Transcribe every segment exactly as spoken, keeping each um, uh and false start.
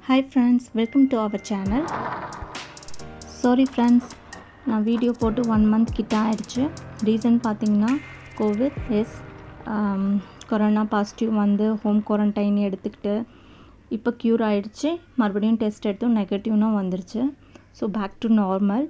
Hi friends, welcome to our channel. Sorry friends, நான் video போட்டு one month கிட்ட ஆயிடுச்சு. ரீசன் பார்த்தீங்கன்னா கோவிட் எஸ் கொரோனா பாசிட்டிவ் வந்து ஹோம் குவாரண்டைன் எடுத்துக்கிட்டு இப்போ க்யூர் ஆகிடுச்சு. மறுபடியும் டெஸ்ட் எடுத்தும் நெகட்டிவ்னும் வந்துருச்சு. So back to normal.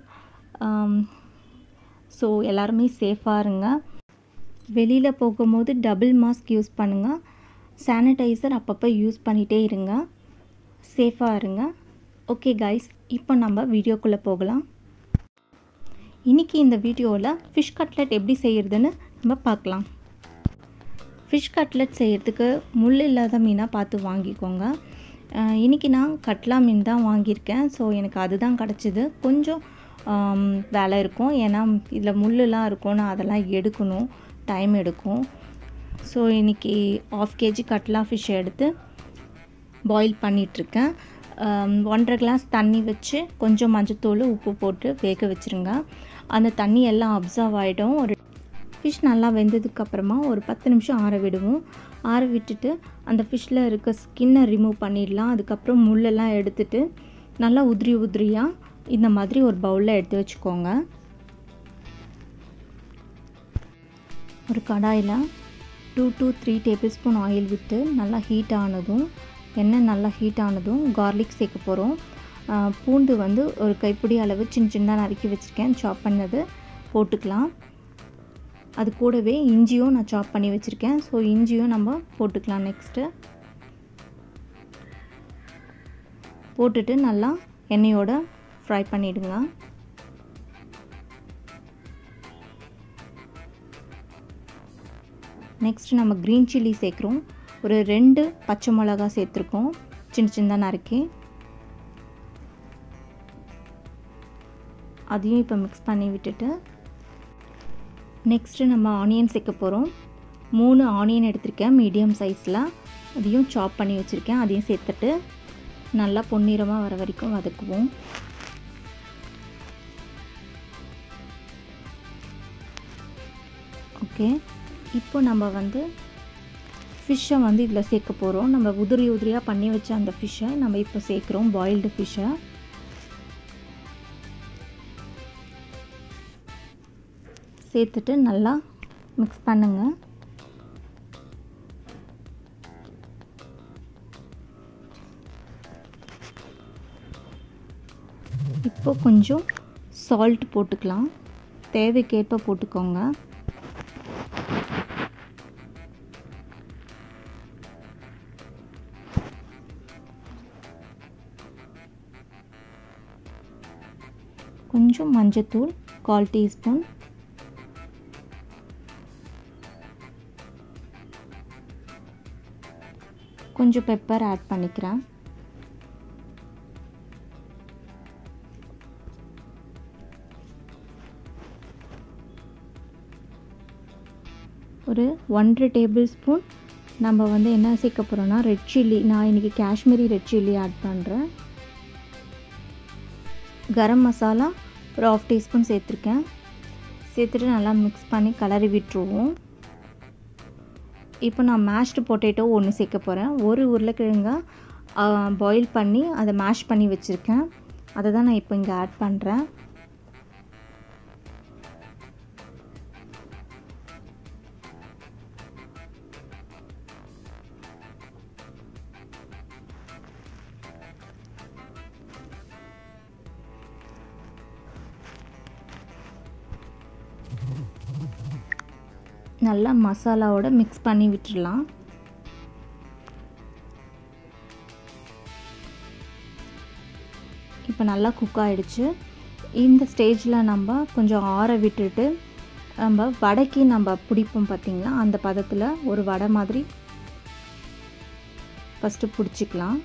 So எல்லாருமே சேஃபாக இருங்க. வெளியில் போகும்போது டபுள் மாஸ்க் யூஸ் பண்ணுங்கள். சானிடைசர் அப்பப்போ யூஸ் பண்ணிகிட்டே இருங்க. சேஃபாக இருங்க. ஓகே கைஸ், இப்போ நம்ம வீடியோக்குள்ளே போகலாம். இன்றைக்கி இந்த வீடியோவில் ஃபிஷ் கட்லெட் எப்படி செய்கிறதுன்னு நம்ம பார்க்கலாம். ஃபிஷ் கட்லெட் செய்கிறதுக்கு முள் இல்லாத மீனாக பார்த்து வாங்கிக்கோங்க. இன்றைக்கி நான் கட்லா மீன் தான் வாங்கியிருக்கேன். ஸோ எனக்கு அதுதான் கிடச்சிது. கொஞ்சம் வேலை இருக்கும், ஏன்னா இதில் முள்ளெலாம் இருக்கும், நான் அதெல்லாம் எடுக்கணும், டைம் எடுக்கும். ஸோ இன்றைக்கி ஆஃப் கேஜி கட்லா ஃபிஷ் எடுத்து பாயில் பண்ணிகிட்ருக்கேன். ஒன்றரை கிளாஸ் தண்ணி வச்சு கொஞ்சம் மஞ்சத்தூள் உப்பு போட்டு வேக வச்சுருங்க. அந்த தண்ணி எல்லாம் அப்சர்வ் ஆகிடும். ஒரு ஃபிஷ் நல்லா வெந்ததுக்கப்புறமா ஒரு பத்து நிமிஷம் ஆற விடுவோம். ஆற விட்டுட்டு அந்த ஃபிஷ்ஷில் இருக்க ஸ்கின்னை ரிமூவ் பண்ணிடலாம். அதுக்கப்புறம் முள்ளெல்லாம் எடுத்துட்டு நல்லா உதிரி உதிரியாக இந்த மாதிரி ஒரு பவுலில் எடுத்து வச்சுக்கோங்க. ஒரு கடாயில் two to three tablespoon oil விட்டு நல்லா ஹீட் ஆனதும் எண்ணெய் நல்லா ஹீட் ஆனதும் கார்லிக் சேர்க்க போகிறோம். பூண்டு வந்து ஒரு கைப்பிடி அளவு சின்ன சின்னதாக நறுக்கி வச்சுருக்கேன், சாப் பண்ணது போட்டுக்கலாம். அது கூடவே இஞ்சியும் நான் சாப் பண்ணி வச்சுருக்கேன். ஸோ இஞ்சியும் நம்ம போட்டுக்கலாம். நெக்ஸ்ட்டு போட்டுட்டு நல்லா எண்ணெயோட ஃப்ரை பண்ணிவிடுங்க. நெக்ஸ்ட்டு நம்ம க்ரீன் சில்லி சேர்க்குறோம். ஒரு ரெண்டு பச்சை மிளகா சேர்த்துருக்கோம், சின்ன சின்னதாக நறுக்கி. அதையும் இப்போ மிக்ஸ் பண்ணி விட்டுட்டு நெக்ஸ்ட்டு நம்ம ஆனியன் சேர்க்க போகிறோம். மூணு ஆனியன் எடுத்திருக்கேன் மீடியம் சைஸில், அதையும் சாப் பண்ணி வச்சுருக்கேன். அதையும் சேர்த்துட்டு நல்லா பொன்னிறமாக வர வரைக்கும் வதக்குவோம். ஓகே, இப்போ நம்ம வந்து ஃபிஷ்ஷை வந்து இதில் சேர்க்க போகிறோம். நம்ம உதிரி உதிரியாக பண்ணி வச்ச அந்த ஃபிஷ்ஷை நம்ம இப்போ சேர்க்குறோம், பாயில்டு ஃபிஷ்ஷை. சேர்த்துட்டு நல்லா மிக்ஸ் பண்ணுங்கள். இப்போ கொஞ்சம் சால்ட் போட்டுக்கலாம், தேவைக்கேற்ப போட்டுக்கோங்க. கொஞ்சம் மஞ்சத்தூள் கால் டீஸ்பூன், கொஞ்சம் பெப்பர் ஆட் பண்ணிக்கிறேன். ஒரு ஒன்றரை டேபிள் ஸ்பூன் நம்ம வந்து என்ன சேர்க்க போகிறோன்னா ரெட் சில்லி. நான் இன்றைக்கி காஷ்மீரி ரெட் சில்லி ஆட் பண்ணுறேன். கரம் மசாலா ஒரு ஆஃப் டீஸ்பூன் சேர்த்துருக்கேன். சேர்த்துட்டு நல்லா மிக்ஸ் பண்ணி கலரி விட்டுருவோம். இப்போ நான் மேஷ்டு பொட்டேட்டோ ஒன்று சேர்க்க போகிறேன். ஒரு உருளைக்கிழங்க பாயில் பண்ணி அதை மேஷ் பண்ணி வச்சுருக்கேன். அதை தான் நான் இப்போ இங்கே ஆட் பண்ணுறேன். நல்லா மசாலாவோட மிக்ஸ் பண்ணி விட்டுடலாம். இப்போ நல்லா குக் ஆகிடுச்சு. இந்த ஸ்டேஜில் நம்ம கொஞ்சம் ஆற விட்டுட்டு நம்ம வடைக்கு நம்ம பிடிப்போம் பார்த்திங்களா, அந்த பதத்தில் ஒரு வடை மாதிரி ஃபஸ்ட்டு பிடிச்சிக்கலாம்.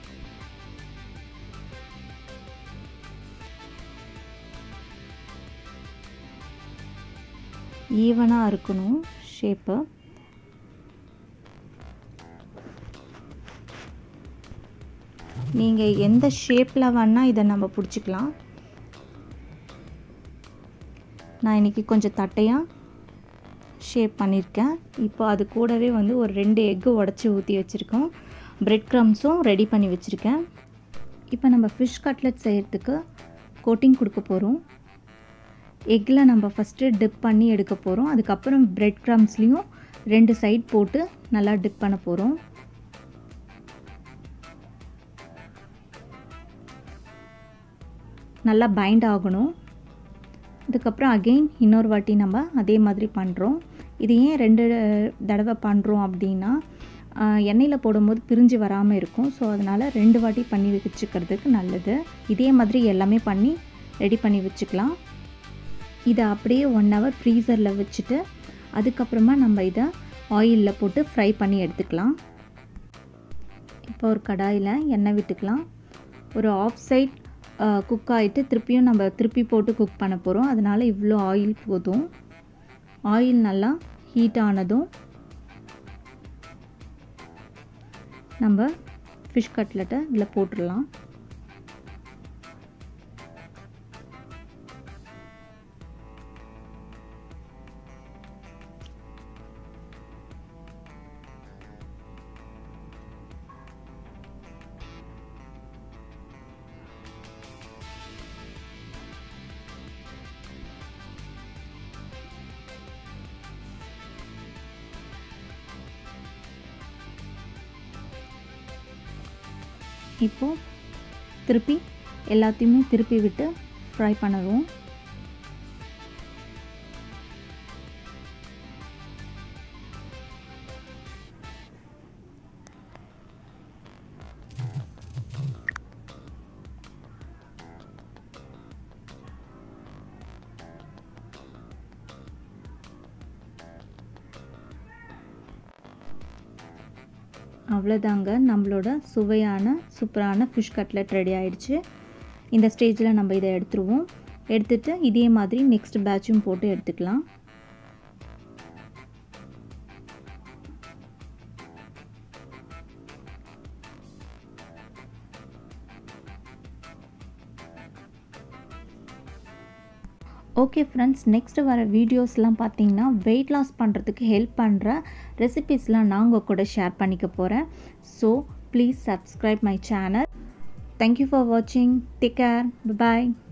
ஈவனாக இருக்கணும் ஷேப்பு. நீங்கள் எந்த ஷேப்பில் வேணால் இதை நம்ம பிடிச்சிக்கலாம். நான் இன்றைக்கி கொஞ்சம் தட்டையாக ஷேப் பண்ணியிருக்கேன். இப்போ அது கூடவே வந்து ஒரு ரெண்டு எக்கு உடச்சி ஊற்றி வச்சுருக்கோம். பிரெட் க்ரம்ஸும் ரெடி பண்ணி வச்சுருக்கேன். இப்போ நம்ம ஃபிஷ் கட்லெட் செய்கிறதுக்கு கோட்டிங் கொடுக்க போகிறோம். எக்கில் நம்ம ஃபஸ்ட்டு டிப் பண்ணி எடுக்க போகிறோம். அதுக்கப்புறம் பிரெட் க்ரம்ஸ்லேயும் ரெண்டு சைட் போட்டு நல்லா டிப் பண்ண போகிறோம். நல்லா பைண்ட் ஆகணும். அதுக்கப்புறம் அகெயின் இன்னொரு வாட்டி நம்ம அதே மாதிரி பண்ணுறோம். இது ஏன் ரெண்டு தடவை பண்ணுறோம் அப்படின்னா எண்ணெயில் போடும்போது பிரிஞ்சு வராமல் இருக்கும். ஸோ அதனால் ரெண்டு வாட்டி பண்ணி வச்சுக்கிறதுக்கு நல்லது. இதே மாதிரி எல்லாமே பண்ணி ரெடி பண்ணி வச்சுக்கலாம். இதை அப்படியே ஒன் ஹவர் ஃப்ரீசரில் வச்சுட்டு அதுக்கப்புறமா நம்ம இதை ஆயிலில் போட்டு ஃப்ரை பண்ணி எடுத்துக்கலாம். இப்போ ஒரு கடாயில் எண்ணெய் விட்டுக்கலாம். ஒரு ஆஃப் சைட் குக் ஆகிட்டு திருப்பியும் நம்ம திருப்பி போட்டு குக் பண்ண போகிறோம். அதனால் இவ்வளோ ஆயில் போதும். ஆயில் நல்லா ஹீட் ஆனதும் நம்ம ஃபிஷ் கட்லெட்டை இதில் போட்டுடலாம். இப்போது திருப்பி எல்லாத்தையுமே திருப்பி விட்டு ஃப்ரை பண்ணுவோம். அவ்வளோதாங்க, நம்மளோட சுவையான சூப்பரான ஃபிஷ் கட்லெட் ரெடி ஆகிடுச்சு. இந்த ஸ்டேஜில் நம்ம இதை எடுத்துருவோம். எடுத்துகிட்டு இதே மாதிரி நெக்ஸ்ட் பேட்சும் போட்டு எடுத்துக்கலாம். ஓகே ஃப்ரெண்ட்ஸ், நெக்ஸ்ட்டு வர வீடியோஸ்லாம் பார்த்தீங்கன்னா வெயிட் லாஸ் பண்ணுறதுக்கு ஹெல்ப் பண்ணுற ரெசிபீஸ்லாம் நான் உங்கள் கூட ஷேர் பண்ணிக்க போகிறேன். So please subscribe my channel. Thank you for வாட்சிங். Take care. பாய்.